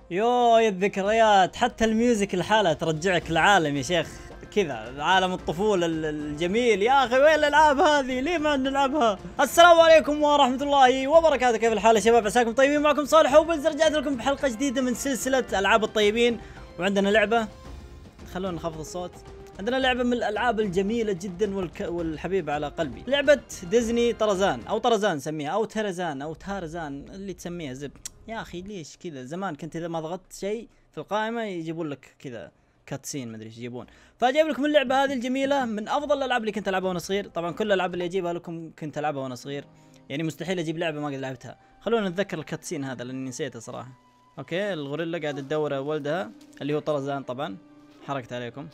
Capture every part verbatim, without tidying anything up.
يو يا الذكريات، حتى الميوزك لحالها ترجعك لعالم يا شيخ. كذا عالم الطفولة ال- الجميل يا أخي. وين الألعاب هذه؟ ليه ما نلعبها؟ السلام عليكم ورحمة الله وبركاته. كيف الحال يا شباب؟ عساكم طيبين. معكم صالح وبز، رجعت لكم بحلقة جديدة من سلسلة ألعاب الطيبين. وعندنا لعبة، خلونا نخفض الصوت. عندنا لعبة من الألعاب الجميلة جدا والك... والحبيبة على قلبي. لعبة ديزني طرزان أو طرزان سميها، أو ترزان أو تارزان اللي تسميها زب. يا أخي ليش كذا؟ زمان كنت إذا ما ضغطت شيء في القائمة يجيبون لك كذا كاتسين، مدري ايش يجيبون. فجايب لكم اللعبة هذه الجميلة، من أفضل الألعاب اللي كنت ألعبها وأنا صغير. طبعا كل الألعاب اللي أجيبها لكم كنت ألعبها وأنا صغير، يعني مستحيل أجيب لعبة ما قد لعبتها. خلونا نتذكر الكاتسين هذا لأني نسيته صراحة. أوكي، الغوريلا قاعدة تدور ولدها اللي هو طرزان. طبعا حركت عليكم.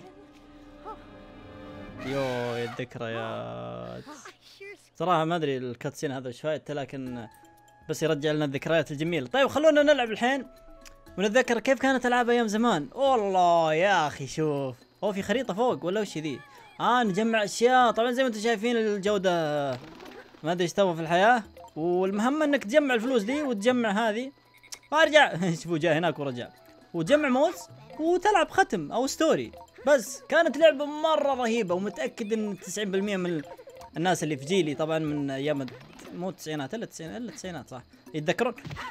يو يا الذكريات. صراحة ما ادري الكاتسين هذا ايش فايدته، لكن بس يرجع لنا الذكريات الجميلة. طيب خلونا نلعب الحين ونتذكر كيف كانت العاب ايام زمان. والله يا اخي شوف، هو في خريطة فوق ولا وش ذي؟ اه نجمع اشياء. طبعا زي ما انتم شايفين الجودة ما ادري ايش تبغى في الحياة، والمهم انك تجمع الفلوس دي وتجمع هذه وارجع. شوفوا جاء هناك ورجع، وتجمع موز وتلعب ختم او ستوري. بس كانت لعبة مرة رهيبة، ومتأكد ان تسعين بالمئة من الناس اللي في جيلي طبعا من ايام مو التسعينات الا التسعينات الا التسعينات صح يتذكرون.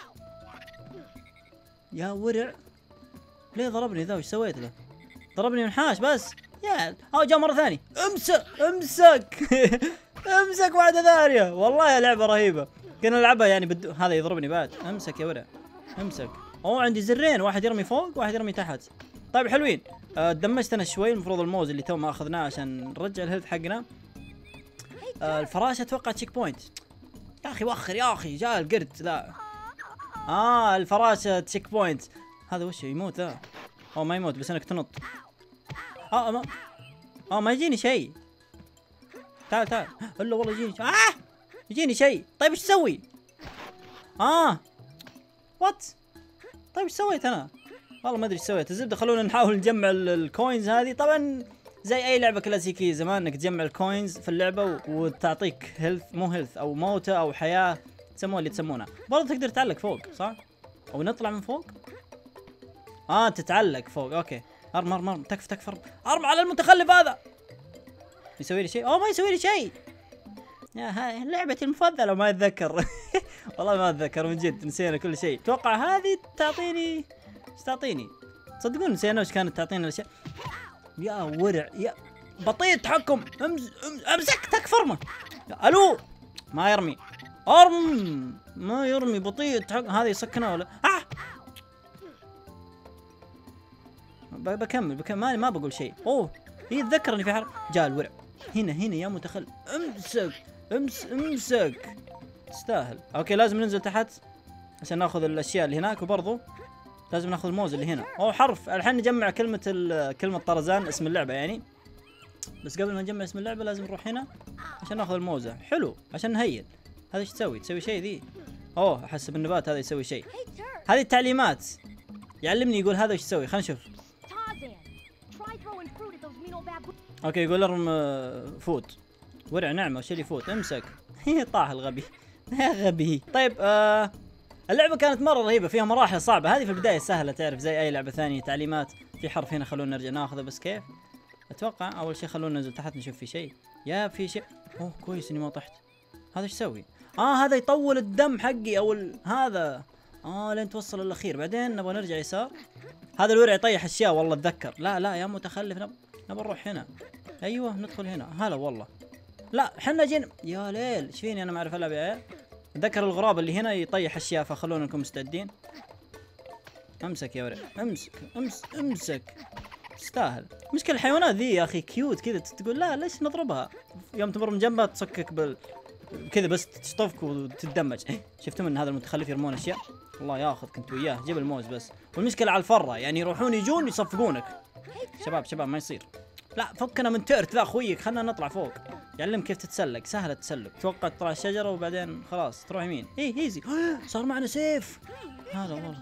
يا ورع، ليه ضربني ذا؟ وش سويت له؟ ضربني منحاش بس. يا هاو جاء مرة ثانية. امسك امسك. امسك واحدة ثانية. والله يا لعبة رهيبة، كنا نلعبها يعني بدو... هذا يضربني بعد. امسك يا ورع امسك. اوه عندي زرين، واحد يرمي فوق واحد يرمي تحت. طيب حلوين. آه دمجت انا شوي. المفروض الموز اللي تو ما اخذناه عشان نرجع الهيلث حقنا. آه الفراشة اتوقع تشيك بوينت. يا اخي وخر يا اخي، جاء القرد ذا. اه الفراشة تشيك بوينت. هذا وش يموت ذا؟ او ما يموت بس انك تنط. اه ما اه ما يجيني شيء. تعال تعال. الا والله يجيني شيء. اه يجيني شيء. طيب ايش اسوي؟ اه وات. طيب ايش سويت انا؟ والله ما ادري ايش سويت. الزبده خلونا نحاول نجمع الكوينز هذه. طبعا زي اي لعبه كلاسيكيه زمان انك تجمع الكوينز في اللعبه وتعطيك هيلث، مو هيلث او موته او حياه، تسموها اللي تسمونها. برضه تقدر تعلق فوق صح؟ او نطلع من فوق. اه تتعلق فوق. اوكي ارم ارم ارم تكفى تكفى ارم, أرم على المتخلف هذا. يسوي لي شيء؟ اوه ما يسوي لي شيء. يا هاي لعبتي المفضله وما اتذكر. والله ما اتذكر من جد، نسينا كل شيء. اتوقع هذه تعطيني ايش تعطيني؟ تصدقون نسينا وش كانت تعطينا الاشياء. يا ورع يا بطيء التحكم. امز امسك تكفى ارمه. الو ما يرمي. ارم ما يرمي، بطيء التحكم. هذا يسكنه ولا آه! بكمل بكمل ما, ما بقول شيء. اوه هي تذكرني في حرب. جاء الورع هنا هنا يا متخلف. امسك امس امسك تستاهل. اوكي لازم ننزل تحت عشان ناخذ الاشياء اللي هناك، وبرضه لازم ناخذ الموز اللي هنا. اوه حرف. الحين نجمع كلمة كلمة طرزان اسم اللعبة يعني. بس قبل ما نجمع اسم اللعبة لازم نروح هنا عشان ناخذ الموزة. حلو عشان نهيل. هذا ايش تسوي؟ تسوي شيء ذي؟ اوه احسب النبات هذا يسوي شيء. هذه التعليمات يعلمني، يقول هذا ايش يسوي. خلينا نشوف. اوكي يقول ارم فوت. ورع نعمه وش اللي فوت. امسك. طاح الغبي. يا غبي. طيب آه اللعبه كانت مره رهيبه، فيها مراحل صعبه. هذه في البدايه سهله تعرف زي اي لعبه ثانيه. تعليمات في حرف هنا، خلونا نرجع ناخذه. بس كيف؟ اتوقع اول شيء خلونا ننزل تحت نشوف في شيء. يا في شيء. اوه كويس اني ما طحت. هذا ايش يسوي؟ اه هذا يطول الدم حقي او ال... هذا اه لين توصل الاخير. بعدين نبغى نرجع يسار. هذا الورع يطيح اشياء والله اتذكر. لا لا يا متخلف، نب... نبغى نروح هنا. ايوه ندخل هنا. هلا والله. لا حنا جينا. يا ليل ايش فيني انا ما اعرف العب يا عيال. اتذكر الغراب اللي هنا يطيح اشياء، فخلونا نكون مستعدين. امسك يا ورع امسك امسك امسك تستاهل. مشكلة الحيوانات ذي يا اخي كيوت كذا، تقول لا ليش نضربها؟ يوم تمر من جنبها تصكك بال كذا بس تشطفك وتتدمج. شفتوا من هذا المتخلف يرمون اشياء. الله ياخذ كنت وياه. جيب الموز بس. والمشكلة على الفرة يعني يروحون يجون يصفقونك. شباب شباب ما يصير. لا فكنا من تيرت ذا اخويك، خلنا نطلع فوق. يعلم كيف تتسلق. سهل التسلق. توقع تطلع الشجرة وبعدين خلاص تروح يمين. ايه ايزي. صار معنا سيف. هذا والله.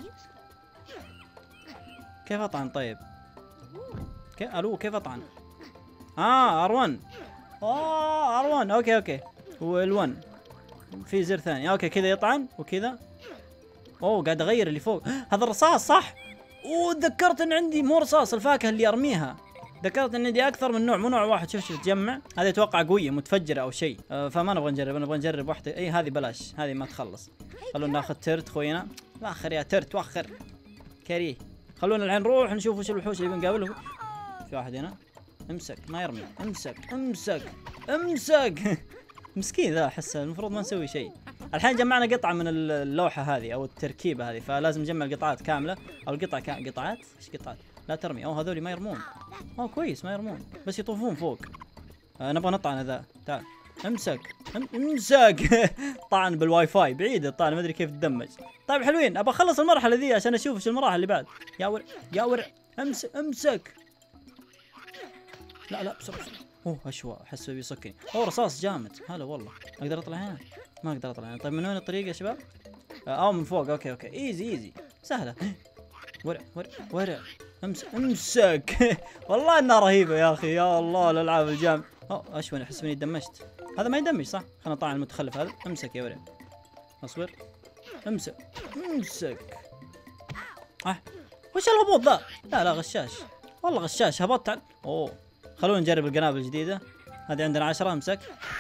كيف اطعن طيب؟ كيف الو كيف اطعن؟ اه ار واحد. اه ار واحد. اوكي اوكي. وال1 في زر ثاني. اوكي كذا يطعن وكذا اوه قاعد اغير اللي فوق. هذا الرصاص صح. اوه تذكرت ان عندي مو رصاص الفاكهه اللي ارميها. ذكرت ان عندي اكثر من نوع مو نوع واحد. شوف شوف تجمع. هذه اتوقع قويه متفجره او شيء. أه فما نبغى نجرب نبغى نجرب واحده. اي هذه بلاش هذه ما تخلص. خلونا ناخذ ترت خوينا. واخر يا ترت واخر كريه. خلونا الحين نروح نشوف وش الوحوش اللي بنقابلهم. في واحد هنا. امسك ما يرمي. امسك امسك امسك مسكين ذا احس المفروض ما نسوي شيء. الحين جمعنا قطعه من اللوحه هذه او التركيبه هذه فلازم نجمع القطعات كامله او القطع كا... قطعات ايش قطعات لا ترمي. اوه هذول ما يرمون. اوه كويس ما يرمون بس يطوفون فوق. آه نبغى نطعن ذا. تعال امسك أم... امسك طعن بالواي فاي بعيد الطعن ما ادري كيف تدمج. طيب حلوين ابغى اخلص المرحله ذي عشان اشوف ايش المراحل اللي بعد. يا ورع يا ورع امسك امسك. لا لا بسرعه بسرعه. اوه اشوى احس بيصكني. اوه رصاص جامد. هلا والله اقدر اطلع هنا؟ ما اقدر اطلع هنا. طيب من وين الطريق يا شباب؟ او من فوق. اوكي اوكي ايزي ايزي سهله. ورع ورع ورع امسك امسك والله انها رهيبه يا اخي. يا الله الالعاب الجامد. اوه اشوى احس اني دمجت. هذا ما يدمج صح؟ خلنا نطلع المتخلف هذا. امسك يا ورع اصبر. امسك امسك. اه وش الهبوط ذا؟ لا لا غشاش والله غشاش. هبطت عن... اوه خلونا نجرب القنابل الجديدة. هذه عندنا عشرة. امسك.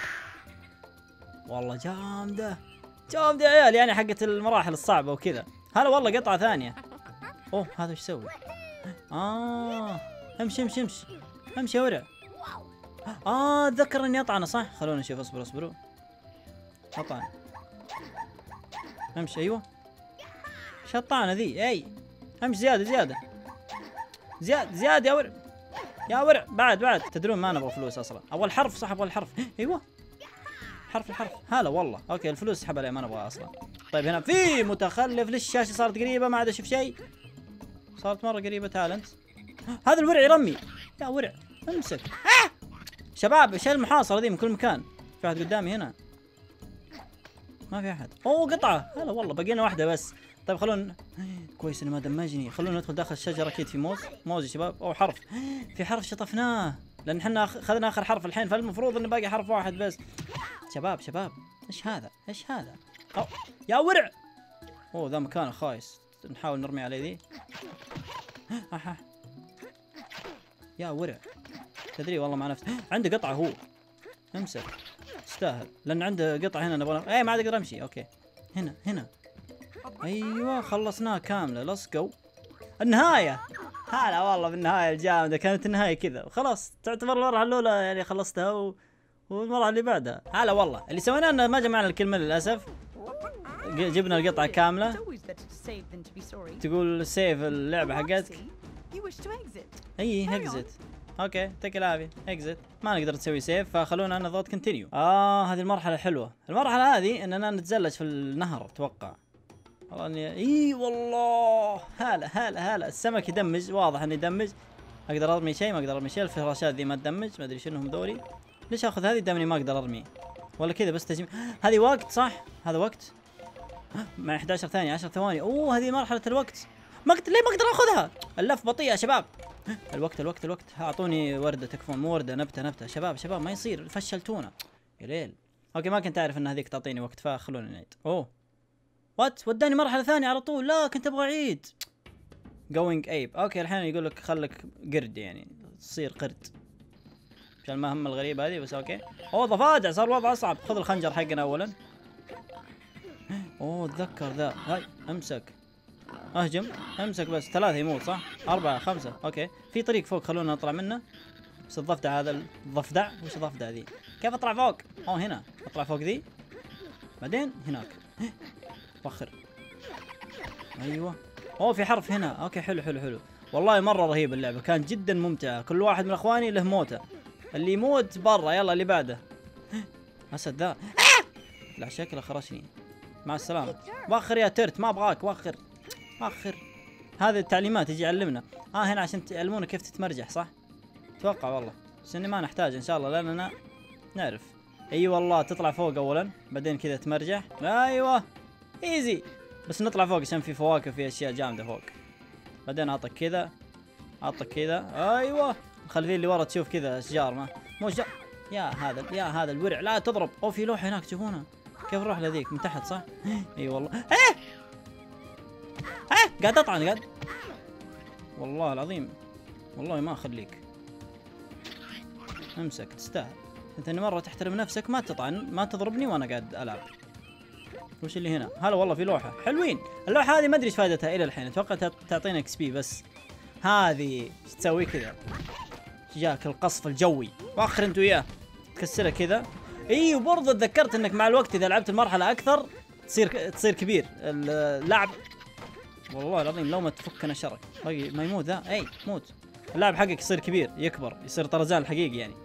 والله جامدة جامدة يا عيال يعني حقت المراحل الصعبة وكذا. هلا والله قطعة ثانية. اوه هذا ايش يسوي؟ اه امشي امشي امشي امشي يا ورع. اه اتذكر اني اطعنه صح. خلونا نشوف. اصبروا اصبروا. اطعن. امشي ايوه. ايش الطعنة ذي؟ اي امشي زيادة زيادة زيادة زيادة يا ورع يا ورع. بعد بعد تدرون ما نبغى فلوس اصلا. ابغى الحرف صح ابغى الحرف. ايوه حرف الحرف. هلا والله اوكي الفلوس سحب عليه ما نبغاها اصلا. طيب هنا في متخلف. ليش الشاشه صارت قريبه ما عاد اشوف شيء. صارت مره قريبه. تالنت. هذا الورع يرمي. يا ورع امسك. آه! شباب ايش المحاصره ذي من كل مكان. في واحد قدامي هنا. ما في احد. اوه قطعه. هلا والله بقينا واحده بس. طيب خلونا كويس انه ما دمجني. خلونا ندخل داخل الشجره. اكيد في موز. موز يا شباب. اوه حرف. في حرف شطفناه لان احنا اخذنا اخر حرف الحين فالمفروض انه باقي حرف واحد بس. شباب شباب ايش هذا ايش هذا؟ أوه. يا ورع. اوه ذا مكانه خايس. نحاول نرمي عليه ذي. أحا. يا ورع تدري والله ما نفس. عنده قطعه هو. امسك تستاهل لان عنده قطعه هنا نبغى. اي ما عاد اقدر امشي. اوكي هنا هنا. ايوه خلصناها كامله. ليتس جو. النهايه. هلا والله بالنهايه الجامده. كانت النهايه كذا وخلاص تعتبر المرحله الاولى يعني خلصتها و... والمرحله اللي بعدها. هلا والله اللي سويناه انه ما جمعنا الكلمه للاسف. جبنا القطعه كامله. تقول سيف اللعبه حقتك. اي اكزت. اوكي يعطيك العافيه. اكزت. ما نقدر نسوي سيف فخلونا نضغط كونتينيو. اه هذه المرحله حلوه. المرحله هذه اننا نتزلج في النهر اتوقع. والله اني اي والله. هلا هلا هلا السمك يدمج. واضح انه يدمج. اقدر ارمي شيء ما اقدر ارمي شيء. الفراشات ذي ما تدمج. ما ادري شنو هم ذولي. ليش اخذ هذه دامني ما اقدر ارمي ولا كذا بس تجميع. هذه وقت صح. هذا وقت مع احد عشر ثانيه عشر ثواني. اوه هذه مرحله الوقت. ما قد... ليه ما اقدر اخذها؟ اللف بطيء يا شباب. الوقت الوقت الوقت. اعطوني ورده تكفون. مو ورده نبته نبته. شباب شباب ما يصير فشلتونا يا ليل. اوكي ما كنت اعرف ان هذيك تعطيني وقت فخلونا نعيد. اوه وات وداني مرحله ثانيه على طول. لا كنت ابغى اعيد. جوينج ايب. اوكي الحين يقول لك خلك قرد يعني تصير قرد عشان المهمه الغريبه هذه بس. اوكي اوه ضفادع صار الوضع اصعب. خذ الخنجر حقنا اولا. اوه اتذكر ذا. هاي امسك اهجم. امسك بس ثلاثة يموت صح؟ أربعة خمسة. اوكي في طريق فوق خلونا نطلع منه. بس الضفدع هذا الضفدع. وش الضفدع ذي؟ كيف اطلع فوق؟ اوه هنا اطلع فوق ذي بعدين هناك. وخر. ايوه اوه في حرف هنا. اوكي حلو حلو حلو والله مره رهيبه اللعبه. كانت جدا ممتعه. كل واحد من اخواني له موته. اللي يموت برا. يلا اللي بعده. اسد ذا. لا شكله خرشني. مع السلامه. وخر يا ترت ما ابغاك. وخر وخر. هذه التعليمات يجي يعلمنا. اه هنا عشان تعلمونا كيف تتمرجح صح؟ اتوقع والله بس اني ما نحتاج ان شاء الله لاننا نعرف. اي أيوة والله تطلع فوق اولا بعدين كذا تمرجح. ايوه ايزي. بس نطلع فوق عشان في فواكه في اشياء جامده فوق. بعدين اعطك كذا اعطك كذا. ايوه الخلفيه اللي ورا تشوف كذا اشجار. ما مو اشجار. يا هذا يا هذا الورع لا تضرب. او في لوحه هناك تشوفونها. كيف نروح لذيك من تحت صح؟ اي أيوة والله. ايه قاعد اطعن قاعد. والله العظيم والله ما اخليك. امسك تستاهل. انت مرة تحترم نفسك ما تطعن ما تضربني وانا قاعد العب. وش اللي هنا؟ هلا والله في لوحة حلوين. اللوحة هذه ما ادري ايش فائدتها الى الحين. اتوقع تعطينا اكس بي بس. هذه ايش تسوي كذا؟ جاك القصف الجوي واخر انت وياه تكسره كذا. اي وبرضه تذكرت انك مع الوقت اذا لعبت المرحلة اكثر تصير تصير كبير اللعب. والله العظيم لو ما تفكنا شرك باقي ما يموت ذا. اي موت. اللاعب حقك يصير كبير يكبر يصير طرزان حقيقي يعني.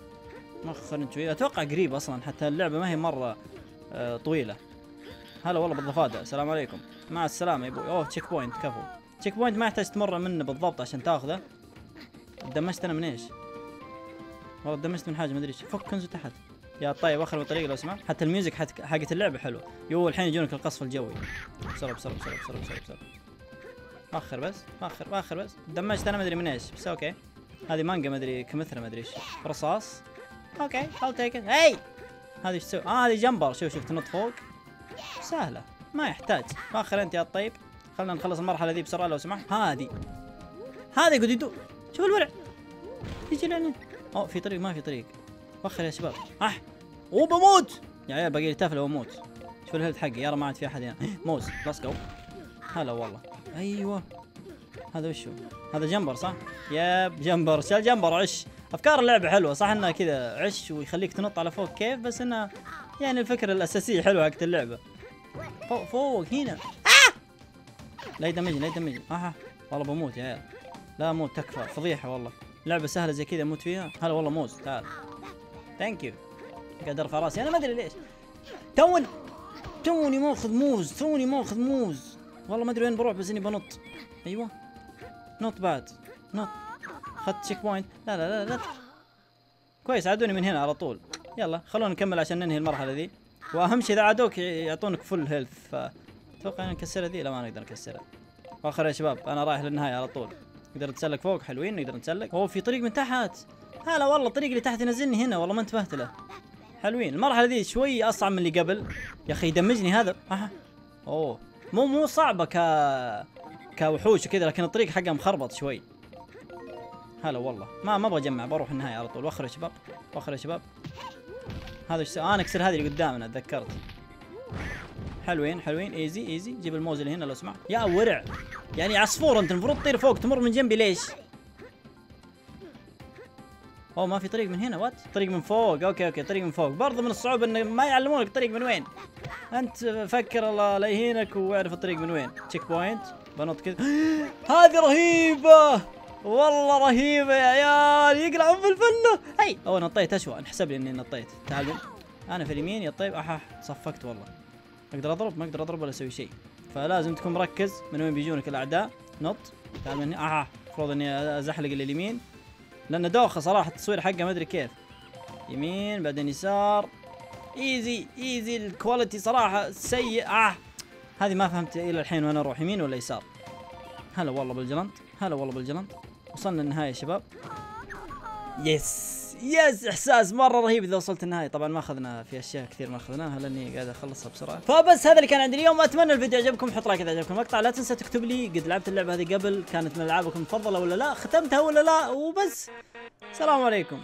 مخر انت وياه. اتوقع قريب اصلا حتى اللعبة ما هي مرة آه طويلة. هلا والله بالضفادع. السلام عليكم. مع السلامة يا ابوي. اوه تشيك بوينت كفو. تشيك بوينت ما يحتاج تمر منه بالضبط عشان تاخذه. دمجت انا من ايش؟ والله دمجت من حاجة ما ادري ايش. فك كنزو تحت. يا طيب اخر بالطريق لو سمحت. حتى الميوزك حت... حقت اللعبة حلوة. يو الحين يجونك القصف الجوي. بسرعة بسرعة بسرعة بسرعة بسرعة بسرعة. اخر بس اخر اخر بس. دمجت انا ما ادري من ايش بس اوكي. هذه مانجا ما ادري كمثرى ما ادري ايش. رصاص. اوكي I'll take it. هي هذه ايش تسوي؟ اه هذه جمبر. شوف شوف تنط فوق. سهلة ما يحتاج. اخر انت يا الطيب. خلنا نخلص المرحلة ذي بسرعة لو سمحت. هذه هذا يقعد يدور. شوف الورع يجي لنا. اوه في طريق ما في طريق. وخر يا شباب. اح اوه بموت يا عيال باقي لي تافله واموت. شوف الهيلث حقي يارا ما عاد في احد هنا. موز ليتس جو. هلا والله ايوه. هذا وشو؟ هذا جمبر صح؟ ياب جمبر. شال جمبر عش. افكار اللعبه حلوه صح انها كذا عش ويخليك تنط على فوق كيف بس انها يعني الفكره الاساسيه حلوه حقت اللعبه. فوق فوق هنا. آه! لا يدمجني لا يدمجني. اها والله بموت يا عيال. لا موت تكفى فضيحه والله. لعبه سهله زي كذا اموت فيها. هلا والله موز تعال. ثانك يو. قاعد ارفع راسي انا ما ادري ليش. توني توني ماخذ موز توني ماخذ موز. والله ما ادري وين بروح بس اني بنط. ايوه نط بعد نط. اخذت تشيك بوينت. لا لا لا لا كويس عادوني من هنا على طول. يلا خلونا نكمل عشان ننهي المرحله ذي. واهم شيء اذا عادوك يعطونك فل هيلث. فتوقع ان نكسرها ذي. لا ما نقدر نكسرها. واخر يا شباب انا رايح للنهايه على طول. نقدر نتسلق فوق حلوين نقدر نتسلق. اوه في طريق من تحت. هلا والله الطريق اللي تحت ينزلني هنا والله ما انتبهت له. حلوين المرحله ذي شوي اصعب من اللي قبل. يا اخي يدمجني هذا. اها اوه مو مو صعبه ك كوحوش وكذا لكن الطريق حقها مخربط شوي. هلا والله ما ما ابغى اجمع بروح النهايه على طول. وخر يا شباب وخر يا شباب. هذا ايش آه نكسر هذه اللي قدامنا تذكرت. حلوين حلوين ايزي ايزي. جيب الموز اللي هنا لو سمحت. يا ورع يعني عصفور انت المفروض تطير فوق تمر من جنبي ليش؟ اوه ما في طريق من هنا. وات طريق من فوق. اوكي اوكي طريق من فوق. برضه من الصعوبه انه ما يعلمونك الطريق من وين. انت فكر الله لا يهينك واعرف الطريق من وين. تشيك بوينت بنط كذا. هذه رهيبه والله رهيبه يا عيال. يقلعون في الفله. هي اوه نطيت اشوى انحسب لي اني نطيت. تعال انا في اليمين يا طيب. احا صفقت والله. اقدر اضرب ما اقدر اضرب ولا اسوي شيء. فلازم تكون مركز من وين بيجونك الاعداء. نط تعال من هنا. احا المفروض اني ازحلق لليمين لانه دوخه صراحه التصوير حقه ما ادري كيف. يمين بعدين يسار. ايزي ايزي الكواليتي صراحه سيء. اه هذه ما فهمت الى الحين وانا اروح يمين ولا يسار. هلا والله بالجلنت. هلا والله بالجلنت. وصلنا النهايه يا شباب. يس يس احساس مره رهيب اذا وصلت النهايه. طبعا ما اخذنا في اشياء كثير ما اخذناها لاني قاعد اخلصها بسرعه. فبس هذا اللي كان عندي اليوم. اتمنى الفيديو عجبكم. حط لايك اذا عجبكم المقطع. لا تنسى تكتب لي قد لعبت اللعبه هذه قبل كانت من العابكم المفضله ولا لا. ختمتها ولا لا. وبس السلام عليكم.